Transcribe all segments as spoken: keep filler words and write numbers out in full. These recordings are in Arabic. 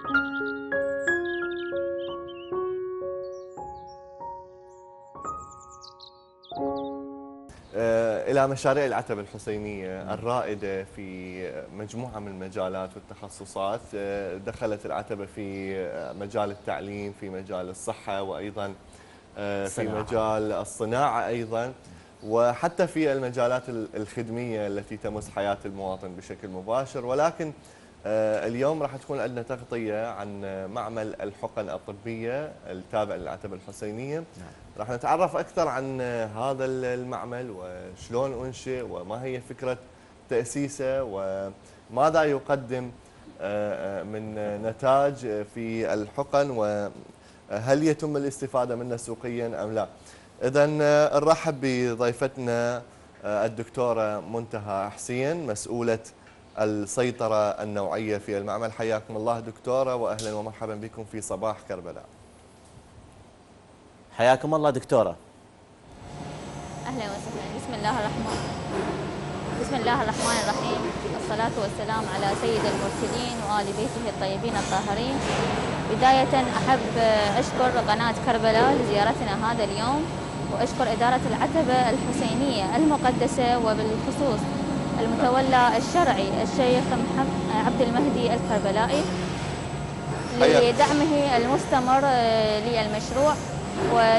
إلى مشاريع العتبة الحسينية الرائدة في مجموعة من المجالات والتخصصات. دخلت العتبة في مجال التعليم، في مجال الصحة، وأيضا في مجال الصناعة أيضا، وحتى في المجالات الخدمية التي تمس حياة المواطن بشكل مباشر. ولكن اليوم راح تكون عندنا تغطية عن معمل الحقن الطبية التابع للعتبة الحسينية. راح نتعرف أكثر عن هذا المعمل وشلون أنشئ وما هي فكرة تأسيسه وماذا يقدم من نتاج في الحقن، وهل يتم الاستفادة منه سوقيا أم لا. إذا نرحب بضيفتنا الدكتورة منتهى حسين، مسؤولة السيطرة النوعية في المعمل. حياكم الله دكتورة، وأهلا ومرحبا بكم في صباح كربلاء. حياكم الله دكتورة. أهلا وسهلا. بسم الله الرحمن بسم الله الرحمن الرحيم، الصلاة والسلام على سيد المرسلين وآل بيته الطيبين الطاهرين. بداية أحب أشكر قناة كربلاء لزيارتنا هذا اليوم، وأشكر إدارة العتبة الحسينية المقدسة، وبالخصوص المتولى الشرعي الشيخ محمد عبد المهدي الكربلائي لدعمه المستمر للمشروع. و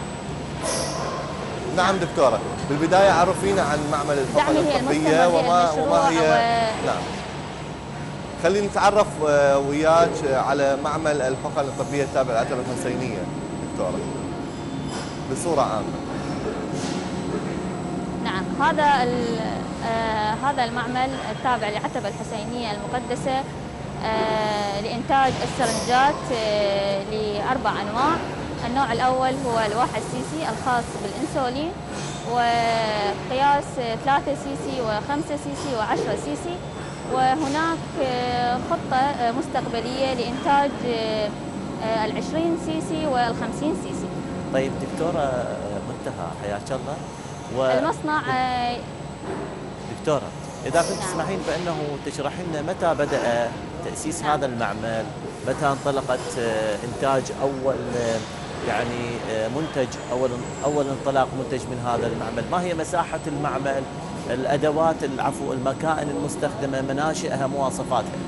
نعم دكتورة، بالبداية عرفينا عن معمل الحقن الطبية وما, وما هي و... نعم خلينا نتعرف وياك على معمل الحقن الطبية التابع للعتبة الحسينية دكتورة بصورة عامة. نعم، هذا آه هذا المعمل التابع للعتبة الحسينية المقدسة آه لإنتاج السرنجات آه لأربع أنواع. النوع الأول هو الواحد سيسي الخاص بالإنسولين، وقياس ثلاثة سيسي وخمسة سيسي وعشرة سيسي، وهناك خطة مستقبلية لإنتاج العشرين سيسي والخمسين سيسي. طيب دكتورة منتهى حياك الله. و... المصنع دكتورة إذا كنت تسمحين بأنه تشرح لنا متى بدأ تأسيس نعم. هذا المعمل، متى انطلقت إنتاج أول يعني منتج أول أول انطلاق منتج من هذا المعمل، ما هي مساحة المعمل، الأدوات العفو المكائن المستخدمة، مناشئها، مواصفاتها.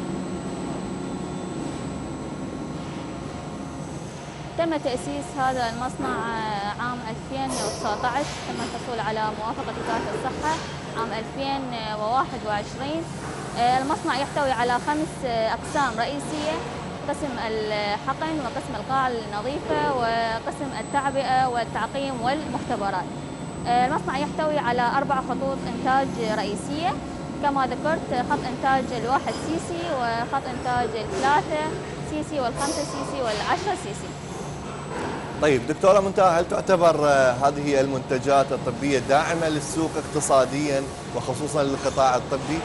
تم تأسيس هذا المصنع عام ألفين وتسعة عشر، تم الحصول على موافقة وزارة الصحة عام ألفين وواحد وعشرين. المصنع يحتوي على خمس أقسام رئيسية: قسم الحقن، وقسم القاع النظيفة، وقسم التعبئة والتعقيم والمختبرات. المصنع يحتوي على أربع خطوط إنتاج رئيسية كما ذكرت: خط إنتاج الواحد سيسي، وخط إنتاج الثلاثة سيسي، والخمسة سيسي، والعشرة سيسي. طيب دكتورة منتهى، هل تعتبر هذه المنتجات الطبية داعمة للسوق اقتصاديا وخصوصا للقطاع الطبي؟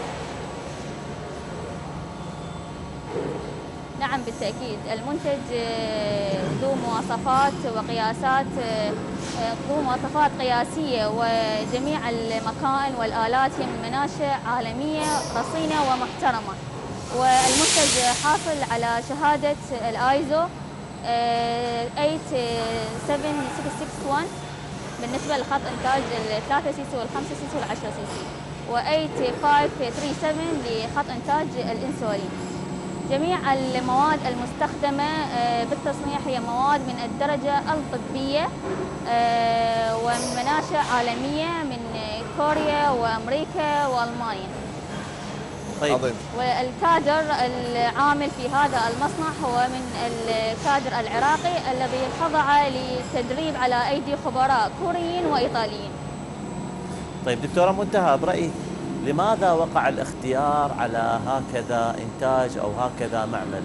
نعم بالتأكيد، المنتج ذو مواصفات وقياسات ذو مواصفات قياسية، وجميع المكائن والآلات هي من مناشئ عالمية رصينة ومحترمة، والمنتج حاصل على شهادة الآيزو ثمانية سبعة ستة ستة واحد بالنسبة لخط إنتاج الثلاثة سيسي والخمسة سيسي والعشرة سيسي، و ثمانية خمسة ثلاثة سبعة لخط إنتاج الإنسولين. جميع المواد المستخدمة بالتصنيع هي مواد من الدرجة الطبية ومن مناشئ عالمية من كوريا وأمريكا وألمانيا. طيب. والكادر العامل في هذا المصنع هو من الكادر العراقي الذي خضع لتدريب على أيدي خبراء كوريين وإيطاليين. طيب دكتورة منتهى، برأيك لماذا وقع الاختيار على هكذا إنتاج أو هكذا معمل؟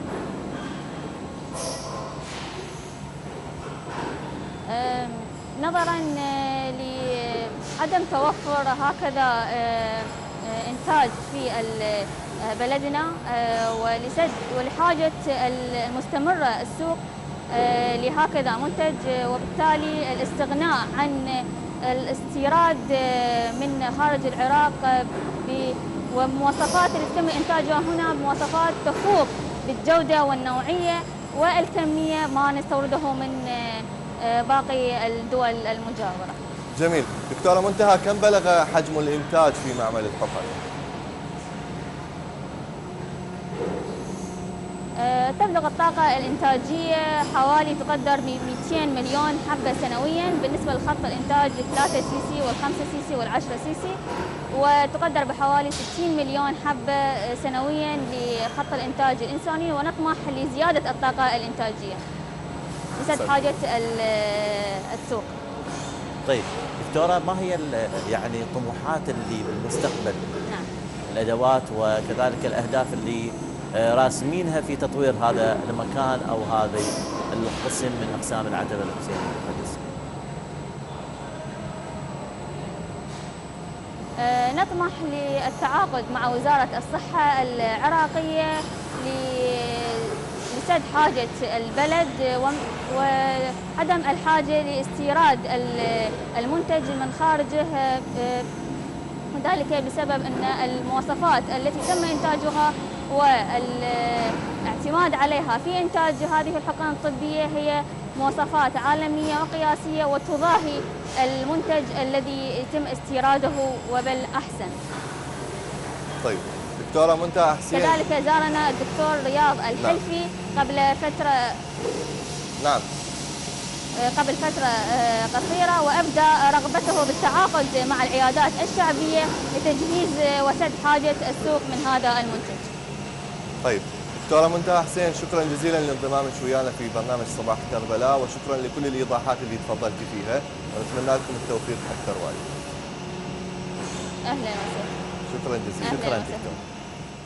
نظرا لعدم توفر هكذا إنتاج في بلدنا، ولسد ولحاجة المستمرة السوق لهكذا منتج، وبالتالي الاستغناء عن الاستيراد من خارج العراق ومواصفات اللي يتم إنتاجها هنا بمواصفات تفوق بالجودة والنوعية والكمية ما نستورده من باقي الدول المجاورة. جميل. دكتورة منتهى، كم بلغ حجم الإنتاج في معمل الحقل؟ تبلغ الطاقة الإنتاجية حوالي تقدر ب مئتين مليون حبة سنويا بالنسبة لخط الإنتاج ثلاثة سي سي والخمسة سي سي والعشرة سي سي، وتقدر بحوالي ستين مليون حبة سنويا لخط الإنتاج الإنساني، ونطمح لزيادة الطاقة الإنتاجية لسد حاجة السوق. طيب دكتورة، ما هي يعني الطموحات اللي بالمستقبل؟ نعم. الأدوات وكذلك الأهداف اللي راسمينها في تطوير هذا المكان أو هذا القسم من أقسام العتبة الحسينية المقدسة؟ أه نطمح للتعاقد مع وزارة الصحة العراقية لسد حاجة البلد وعدم الحاجة لاستيراد المنتج من خارجه، وذلك بسبب أن المواصفات التي تم إنتاجها والاعتماد عليها في إنتاج هذه الحقن الطبية هي مواصفات عالمية وقياسية وتضاهي المنتج الذي يتم استيراده وبل أحسن. طيب دكتورة منتهى حسين، كذلك زارنا الدكتور رياض الحلفي نعم. قبل فترة نعم قبل فترة قصيرة، وأبدى رغبته بالتعاقد مع العيادات الشعبية لتجهيز وسد حاجة السوق من هذا المنتج. طيب دكتورة منتهى حسين، شكرا جزيلا لانضمامك ويانا في برنامج صباح كربلاء، وشكرا لكل الإيضاحات اللي تفضلت فيها، ونتمنى لكم التوفيق أكثر وايد. أهلا وسهلا. شكرا جزيلا. شكرا دكتور.